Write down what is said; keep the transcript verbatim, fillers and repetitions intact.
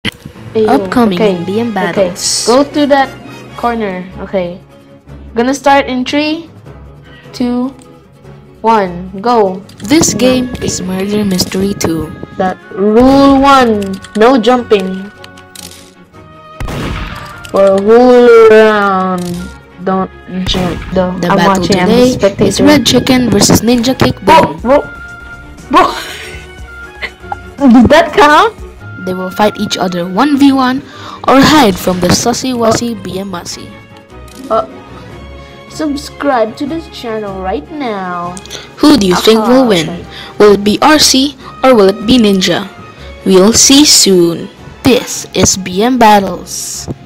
Ayo, Upcoming okay. in B M battles. Okay. Go to that corner. Okay. Gonna start in three, two, one, go. This game is Murder Mystery two. That rule one, no jumping. For a whole round, don't jump. Though The I'm battle watching, today I'm the is Red Chicken versus Ninjakickboom. Bro, bro, bro. Did that count? They will fight each other one v one or hide from the sussy wussy B M Mussy. Uh, subscribe to this channel right now. Who do you think will Aha, win? okay. Will it be R C or will it be Ninja? We'll see soon. This is B M Battles.